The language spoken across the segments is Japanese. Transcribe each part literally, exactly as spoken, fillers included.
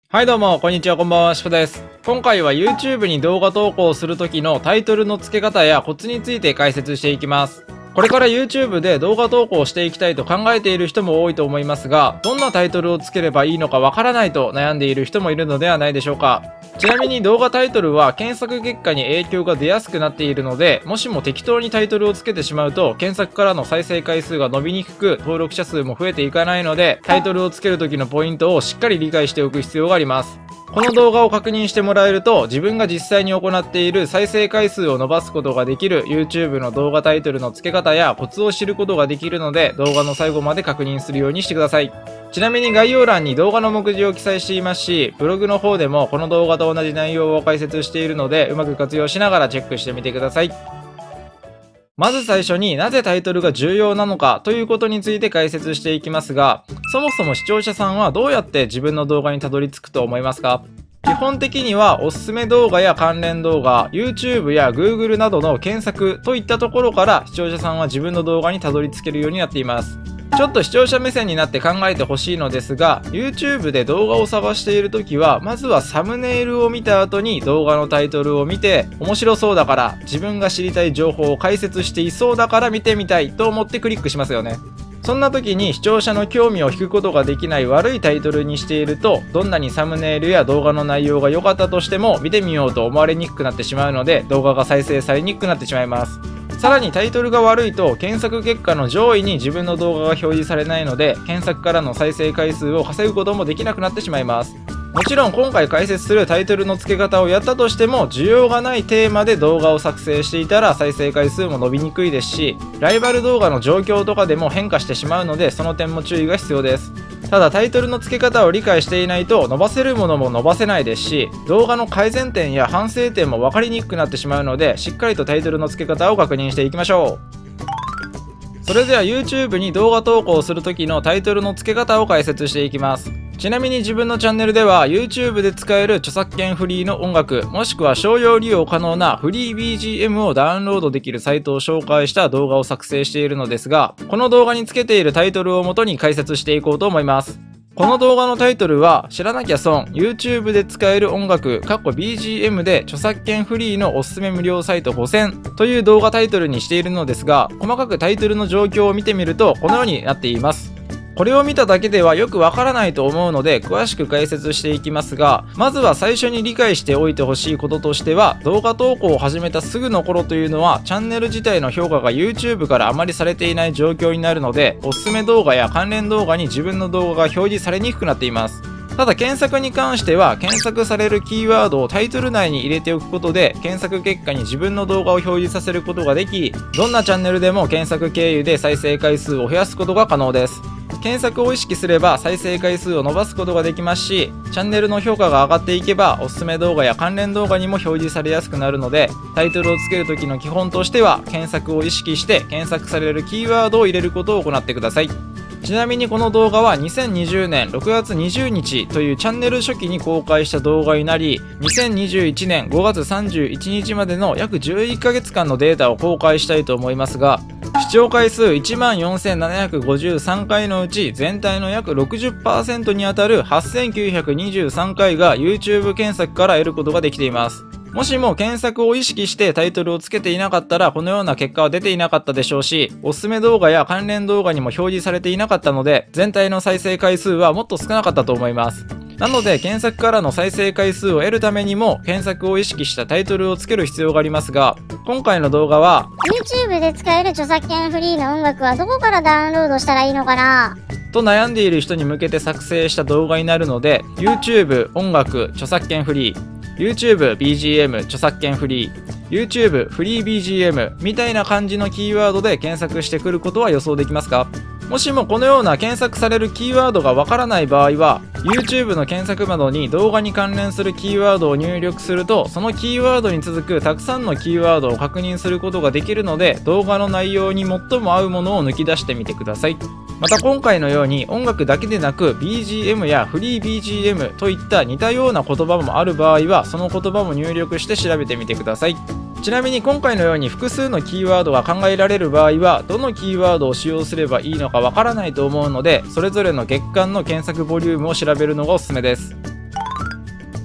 はいどうも、こんにちは、こんばんは、しふです。今回は YouTube に動画投稿する時のタイトルの付け方やコツについて解説していきます。これから YouTube で動画投稿していきたいと考えている人も多いと思いますが、どんなタイトルを付ければいいのかわからないと悩んでいる人もいるのではないでしょうか。ちなみに動画タイトルは検索結果に影響が出やすくなっているので、もしも適当にタイトルを付けてしまうと検索からの再生回数が伸びにくく、登録者数も増えていかないので、タイトルを付ける時のポイントをしっかり理解しておく必要があります。この動画を確認してもらえると、自分が実際に行っている再生回数を伸ばすことができる YouTube の動画タイトルの付け方やコツを知ることができるので、動画の最後まで確認するようにしてください。ちなみに概要欄に動画の目次を記載していますし、ブログの方でもこの動画と同じ内容を解説しているので、うまく活用しながらチェックしてみてください。まず最初になぜタイトルが重要なのかということについて解説していきますが、そもそも視聴者さんはどうやって自分の動画にたどり着くと思いますか？基本的にはおすすめ動画や関連動画、YouTube や Google などの検索といったところから視聴者さんは自分の動画にたどり着けるようになっています。ちょっと視聴者目線になって考えてほしいのですが、 YouTube で動画を探しているときは、まずはサムネイルを見た後に動画のタイトルを見て、面白そうだから、自分が知りたい情報を解説していそうだから見てみたいと思ってクリックしますよね。そんな時に視聴者の興味を引くことができない悪いタイトルにしていると、どんなにサムネイルや動画の内容が良かったとしても見てみようと思われにくくなってしまうので、動画が再生されにくくなってしまいます。さらにタイトルが悪いと検索結果の上位に自分の動画が表示されないので、検索からの再生回数を稼ぐこともできなくなってしまいます。もちろん今回解説するタイトルの付け方をやったとしても、需要がないテーマで動画を作成していたら再生回数も伸びにくいですし、ライバル動画の状況とかでも変化してしまうので、その点も注意が必要です。ただタイトルの付け方を理解していないと伸ばせるものも伸ばせないですし、動画の改善点や反省点も分かりにくくなってしまうので、しっかりとタイトルの付け方を確認していきましょう。それでは YouTube に動画投稿する時のタイトルの付け方を解説していきます。ちなみに自分のチャンネルでは YouTube で使える著作権フリーの音楽、もしくは商用利用可能なフリー ビージーエム をダウンロードできるサイトを紹介した動画を作成しているのですが、この動画につけているタイトルをもとに解説していこうと思います。この動画のタイトルは、知らなきゃ損 YouTube で使える音楽 ビージーエム で著作権フリーのおすすめ無料サイトごせんという動画タイトルにしているのですが、細かくタイトルの状況を見てみるとこのようになっています。これを見ただけではよくわからないと思うので、詳しく解説していきますが、まずは最初に理解しておいてほしいこととしては、動画投稿を始めたすぐの頃というのはチャンネル自体の評価が YouTube からあまりされていない状況になるので、おすすめ動画や関連動画に自分の動画が表示されにくくなっています。ただ検索に関しては、検索されるキーワードをタイトル内に入れておくことで、検索結果に自分の動画を表示させることができ、どんなチャンネルでも検索経由で再生回数を増やすことが可能です。検索を意識すれば再生回数を伸ばすことができますし、チャンネルの評価が上がっていけばおすすめ動画や関連動画にも表示されやすくなるので、タイトルを付ける時の基本としては、検索を意識して検索されるキーワードを入れることを行ってください。ちなみにこの動画はにせんにじゅうねんろくがつにじゅうにちというチャンネル初期に公開した動画になり、にせんにじゅういちねんごがつさんじゅういちにちまでの約じゅういっかげつかんのデータを公開したいと思いますが、視聴回数 いちまんよんせんななひゃくごじゅうさんかいのうち、全体の約 ろくじゅっパーセント にあたるはっせんきゅうひゃくにじゅうさんかいが YouTube 検索から得ることができています。もしも検索を意識してタイトルをつけていなかったら、このような結果は出ていなかったでしょうし、おすすめ動画や関連動画にも表示されていなかったので、全体の再生回数はもっと少なかったと思います。なので検索からの再生回数を得るためにも、検索を意識したタイトルをつける必要がありますが、今回の動画は YouTube で使える著作権フリーの音楽はどこからダウンロードしたらいいのかなと悩んでいる人に向けて作成した動画になるので、 YouTube 音楽著作権フリー、 YouTube ビージーエム 著作権フリー、 YouTube フリー ビージーエム みたいな感じのキーワードで検索してくることは予想できますか？もしもこのような検索されるキーワードがわからない場合は、 YouTube の検索窓に動画に関連するキーワードを入力すると、そのキーワードに続くたくさんのキーワードを確認することができるので、動画の内容に最も合うものを抜き出してみてください。また今回のように音楽だけでなく ビージーエム やフリー ビージーエム といった似たような言葉もある場合は、その言葉も入力して調べてみてください。ちなみに今回のように複数のキーワードが考えられる場合は、どのキーワードを使用すればいいのかわからないと思うので、それぞれの月間の検索ボリュームを調べるのがおすすめです。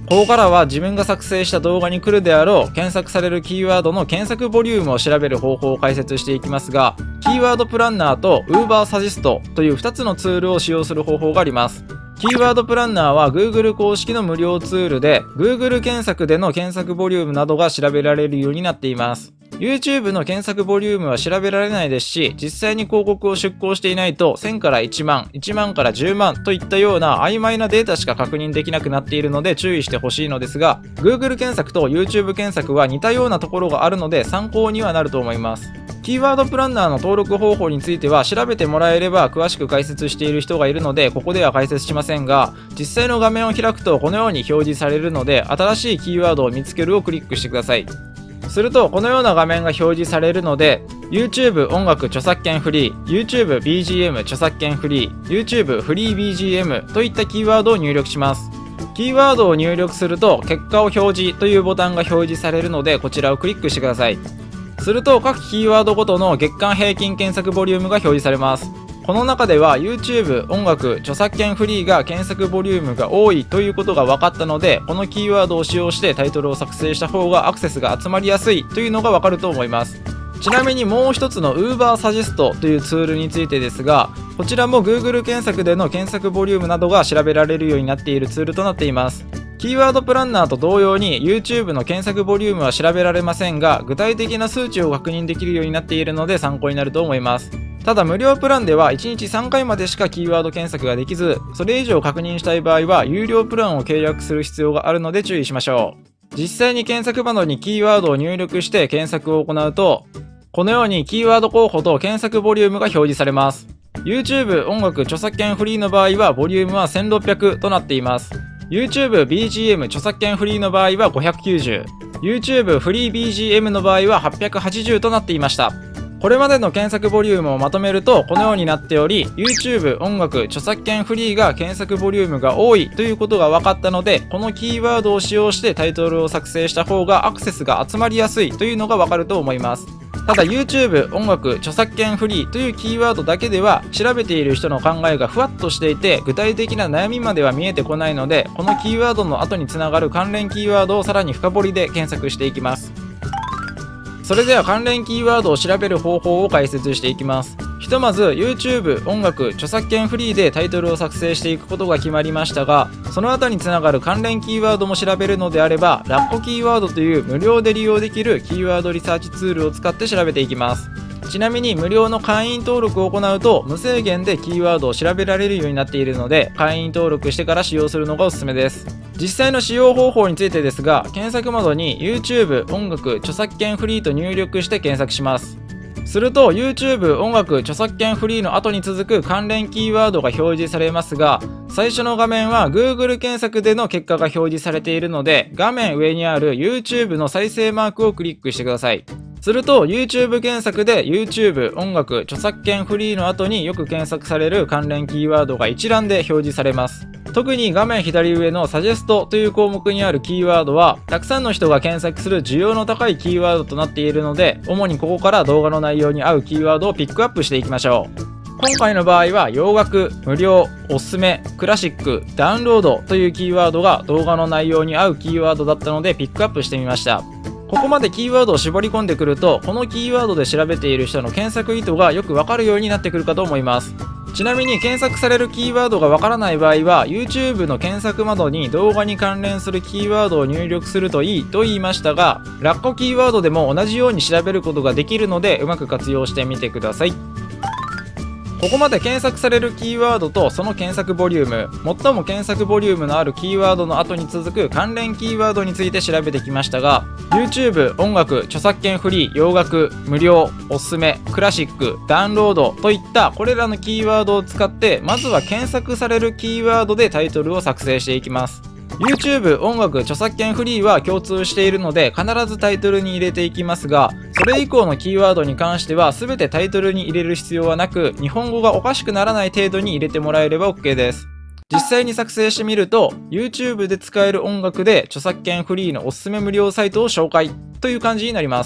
ここからは自分が作成した動画に来るであろう検索されるキーワードの検索ボリュームを調べる方法を解説していきますが、キーワードプランナーと Uber Suggest というふたつのツールを使用する方法があります。キーワードプランナーは Google 公式の無料ツールで Google 検索での検索ボリュームなどが調べられるようになっています。YouTube の検索ボリュームは調べられないですし、実際に広告を出稿していないとせんからいちまん、いちまんからじゅうまんといったような曖昧なデータしか確認できなくなっているので注意してほしいのですが、Google 検索と YouTube 検索は似たようなところがあるので参考にはなると思います。キーワードプランナーの登録方法については調べてもらえれば詳しく解説している人がいるのでここでは解説しませんが、実際の画面を開くとこのように表示されるので、新しいキーワードを見つけるをクリックしてください。するとこのような画面が表示されるので、 YouTube 音楽著作権フリー、 YouTube ビージーエム 著作権フリー、 YouTube フリー ビージーエム といったキーワードを入力します。キーワードを入力すると結果を表示というボタンが表示されるので、こちらをクリックしてください。すると各キーワードごとの月間平均検索ボリュームが表示されます。この中では YouTube 音楽著作権フリーが検索ボリュームが多いということが分かったので、このキーワードを使用してタイトルを作成した方がアクセスが集まりやすいというのが分かると思います。ちなみにもう一つの Uber Suggest というツールについてですが、こちらも Google 検索での検索ボリュームなどが調べられるようになっているツールとなっています。キーワードプランナーと同様に YouTube の検索ボリュームは調べられませんが、具体的な数値を確認できるようになっているので参考になると思います。ただ無料プランではいちにちさんかいまでしかキーワード検索ができず、それ以上確認したい場合は有料プランを契約する必要があるので注意しましょう。実際に検索窓にキーワードを入力して検索を行うと、このようにキーワード候補と検索ボリュームが表示されます。 YouTube 音楽著作権フリーの場合はボリュームはせんろっぴゃくとなっています。 YouTube ビージーエム 著作権フリーの場合はごひゃくきゅうじゅう、 YouTube フリー ビージーエム の場合ははっぴゃくはちじゅうとなっていました。これまでの検索ボリュームをまとめるとこのようになっており、 YouTube 音楽著作権フリーが検索ボリュームが多いということが分かったので、このキーワードを使用してタイトルを作成した方がアクセスが集まりやすいというのが分かると思います。ただ YouTube 音楽著作権フリーというキーワードだけでは調べている人の考えがふわっとしていて、具体的な悩みまでは見えてこないので、このキーワードの後につながる関連キーワードをさらに深掘りで検索していきます。それでは関連キーワードを調べる方法を解説していきます。ひとまず YouTube 音楽著作権フリーでタイトルを作成していくことが決まりましたが、その後につながる関連キーワードも調べるのであれば、ラッコキーワードという無料で利用できるキーワードリサーチツールを使って調べていきます。ちなみに無料の会員登録を行うと無制限でキーワードを調べられるようになっているので、会員登録してから使用するのがおすすめです。実際の使用方法についてですが、検索窓に YouTube 音楽著作権フリーと入力して検索します。すると YouTube 音楽著作権フリーの後に続く関連キーワードが表示されますが、最初の画面は Google 検索での結果が表示されているので、画面上にある YouTube の再生マークをクリックしてください。すると YouTube 検索で YouTube 音楽著作権フリーの後によく検索される関連キーワードが一覧で表示されます。特に画面左上のサジェストという項目にあるキーワードは、たくさんの人が検索する需要の高いキーワードとなっているので、主にここから動画の内容に合うキーワードをピックアップしていきましょう。今回の場合は洋楽、無料、おすすめ、クラシック、ダウンロードというキーワードが動画の内容に合うキーワードだったのでピックアップしてみました。ここまでキーワードを絞り込んでくると、このキーワードで調べている人の検索意図がよくわかるようになってくるかと思います。ちなみに検索されるキーワードがわからない場合は YouTube の検索窓に動画に関連するキーワードを入力するといいと言いましたが、ラッコキーワードでも同じように調べることができるのでうまく活用してみてください。ここまで検索されるキーワードとその検索ボリューム、最も検索ボリュームのあるキーワードの後に続く関連キーワードについて調べてきましたが、 YouTube 音楽著作権フリー、洋楽、無料、おすすめ、クラシック、ダウンロードといったこれらのキーワードを使って、まずは検索されるキーワードでタイトルを作成していきます。YouTube 音楽著作権フリーは共通しているので必ずタイトルに入れていきますが、それ以降のキーワードに関しては全てタイトルに入れる必要はなく、日本語がおかしくならない程度に入れてもらえれば OK です。実際に作成してみると YouTube で使える音楽で著作権フリーのおすすめ無料サイトを紹介という感じになります。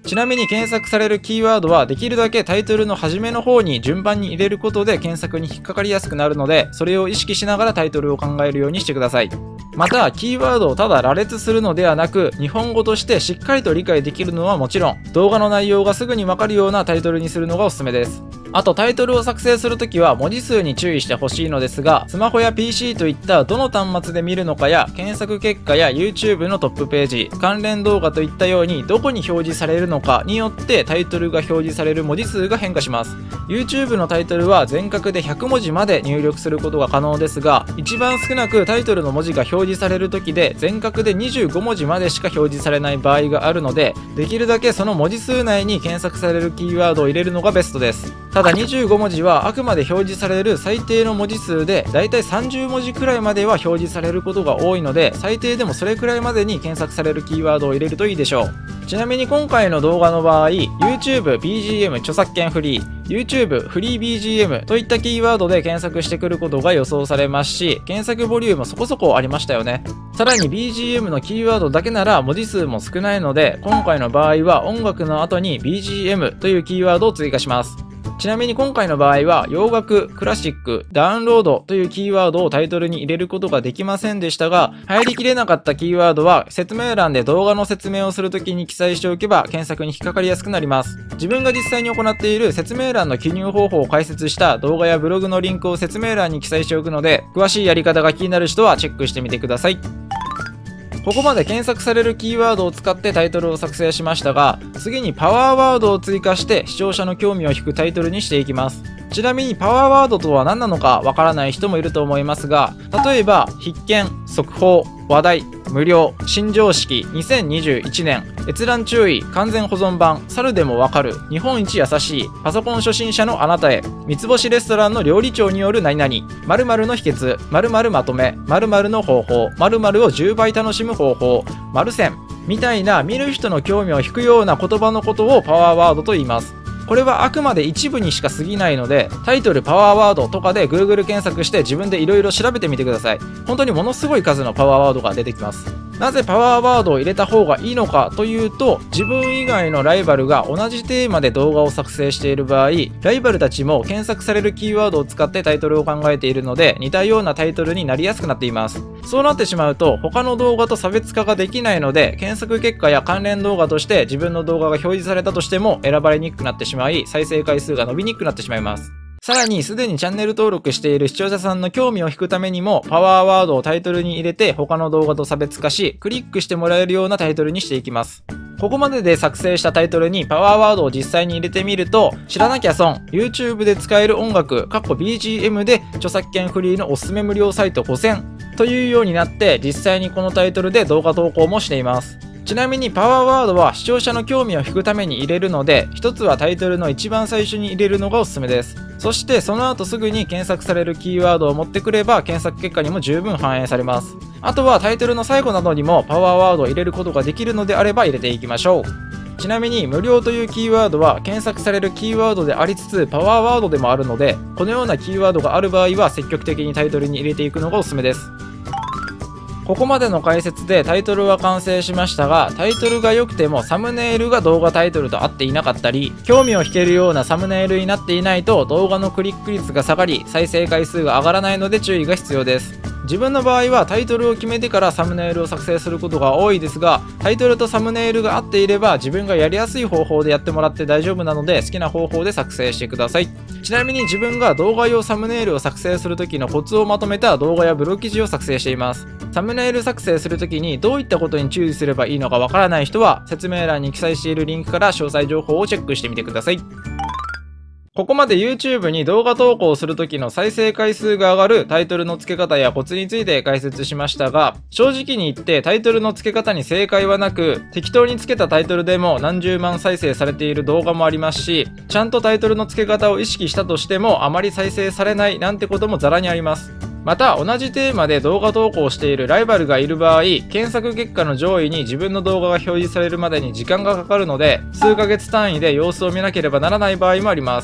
ちなみに検索されるキーワードはできるだけタイトルの初めの方に順番に入れることで検索に引っかかりやすくなるので、それを意識しながらタイトルを考えるようにしてください。また、キーワードをただ羅列するのではなく、日本語としてしっかりと理解できるのはもちろん、動画の内容がすぐにわかるようなタイトルにするのがおすすめです。あと、タイトルを作成するときは文字数に注意してほしいのですが、スマホや ピーシー といったどの端末で見るのかや、検索結果や YouTube のトップページ、関連動画といったようにどこに表示されるのかによってタイトルが表示される文字数が変化します。YouTube のタイトルは全角でひゃくもじまで入力することが可能ですが、一番少なくタイトルの文字が表示されるときで全角でにじゅうごもじまでしか表示されない場合があるので、できるだけその文字数内に検索されるキーワードを入れるのがベストです。ただにじゅうごもじはあくまで表示される最低の文字数で、だいたいさんじゅうもじくらいまでは表示されることが多いので、最低でもそれくらいまでに検索されるキーワードを入れるといいでしょう。ちなみに今回の動画の場合、YouTube ビージーエム 著作権フリー、YouTube フリー ビージーエム といったキーワードで検索してくることが予想されますし、検索ボリュームもそこそこありましたよね。さらに ビージーエム のキーワードだけなら文字数も少ないので、今回の場合は音楽の後に ビージーエム というキーワードを追加します。ちなみに今回の場合は洋楽、クラシック、ダウンロードというキーワードをタイトルに入れることができませんでしたが、入りきれなかったキーワードは説明欄で動画の説明をするときに記載しておけば検索に引っかかりやすくなります。自分が実際に行っている説明欄の記入方法を解説した動画やブログのリンクを説明欄に記載しておくので、詳しいやり方が気になる人はチェックしてみてください。ここまで検索されるキーワードを使ってタイトルを作成しましたが、次にパワーワードを追加して視聴者の興味を引くタイトルにしていきます。ちなみにパワーワードとは何なのかわからない人もいると思いますが、例えば必見、速報、話題、無料、新常識、にせんにじゅういちねん、閲覧注意、完全保存版、猿でもわかる、日本一優しい、パソコン初心者のあなたへ、三つ星レストランの料理長による何々、〇〇の秘訣、〇〇まとめ、〇〇の方法、〇〇をじゅうばい楽しむ方法、〇線みたいな見る人の興味を引くような言葉のことをパワーワードと言います。これはあくまで一部にしか過ぎないので、タイトルパワーワードとかで Google 検索して自分でいろいろ調べてみてください。本当にものすごい数のパワーワードが出てきます。なぜパワーワードを入れた方がいいのかというと、自分以外のライバルが同じテーマで動画を作成している場合、ライバルたちも検索されるキーワードを使ってタイトルを考えているので、似たようなタイトルになりやすくなっています。そうなってしまうと他の動画と差別化ができないので、検索結果や関連動画として自分の動画が表示されたとしても選ばれにくくなってしまい、再生回数が伸びにくくなってしまいます。さらにすでにチャンネル登録している視聴者さんの興味を引くためにも、パワーワードをタイトルに入れて他の動画と差別化し、クリックしてもらえるようなタイトルにしていきます。ここまでで作成したタイトルにパワーワードを実際に入れてみると、知らなきゃ損、YouTube で使える音楽、ビージーエム で著作権フリーのおすすめ無料サイトごせんというようになって、実際にこのタイトルで動画投稿もしています。ちなみにパワーワードは視聴者の興味を引くために入れるので、一つはタイトルの一番最初に入れるのがおすすめです。そしてその後すぐに検索されるキーワードを持ってくれば検索結果にも十分反映されます。あとはタイトルの最後などにもパワーワードを入れることができるのであれば入れていきましょう。ちなみに無料というキーワードは検索されるキーワードでありつつパワーワードでもあるので、このようなキーワードがある場合は積極的にタイトルに入れていくのがおすすめです。ここまでの解説でタイトルは完成しましたが、タイトルが良くてもサムネイルが動画タイトルと合っていなかったり、興味を引けるようなサムネイルになっていないと動画のクリック率が下がり、再生回数が上がらないので注意が必要です。自分の場合はタイトルを決めてからサムネイルを作成することが多いですが、タイトルとサムネイルが合っていれば自分がやりやすい方法でやってもらって大丈夫なので、好きな方法で作成してください。ちなみに自分が動画用サムネイルを作成する時のコツをまとめた動画やブログ記事を作成しています。サムネイル作成する時にどういったことに注意すればいいのかわからない人は、説明欄に記載しているリンクから詳細情報をチェックしてみてください。ここまで YouTube に動画投稿する時の再生回数が上がるタイトルの付け方やコツについて解説しましたが、正直に言ってタイトルの付け方に正解はなく、適当に付けたタイトルでも何十万再生されている動画もありますし、ちゃんとタイトルの付け方を意識したとしてもあまり再生されないなんてこともザラにあります。また同じテーマで動画投稿しているライバルがいる場合、検索結果の上位に自分の動画が表示されるまでに時間がかかるので、数ヶ月単位で様子を見なければならない場合もあります。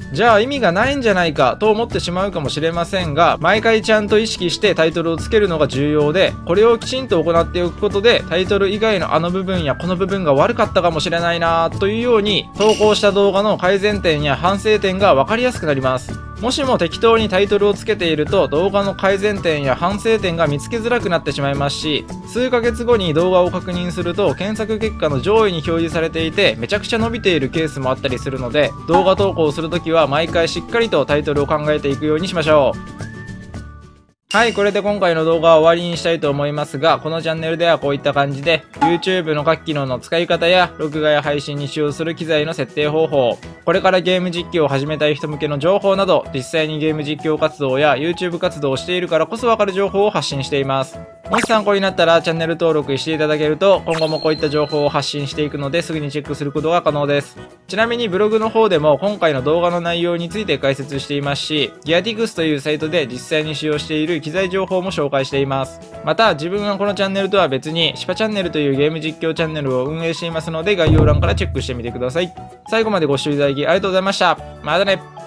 じゃあ意味がないんじゃないかと思ってしまうかもしれませんが、毎回ちゃんと意識してタイトルをつけるのが重要で、これをきちんと行っておくことで、タイトル以外のあの部分やこの部分が悪かったかもしれないなというように、投稿した動画の改善点や反省点が分かりやすくなります。もしも適当にタイトルをつけていると、動画の改善点や反省点が見つけづらくなってしまいますし、数ヶ月後に動画を確認すると検索結果の上位に表示されていて、めちゃくちゃ伸びているケースもあったりするので、動画投稿するときは毎回しっかりとタイトルを考えていくようにしましょう。はい、これで今回の動画は終わりにしたいと思いますが、このチャンネルではこういった感じで YouTube の各機能の使い方や録画や配信に使用する機材の設定方法、これからゲーム実況を始めたい人向けの情報など、実際にゲーム実況活動や YouTube 活動をしているからこそわかる情報を発信しています。もし参考になったらチャンネル登録していただけると、今後もこういった情報を発信していくのですぐにチェックすることが可能です。ちなみにブログの方でも今回の動画の内容について解説していますし、ギアティクスというサイトで実際に使用している機材情報も紹介しています。また自分はこのチャンネルとは別にシパチャンネルというゲーム実況チャンネルを運営していますので、概要欄からチェックしてみてください。最後までご視聴いただきありがとうございました。またね。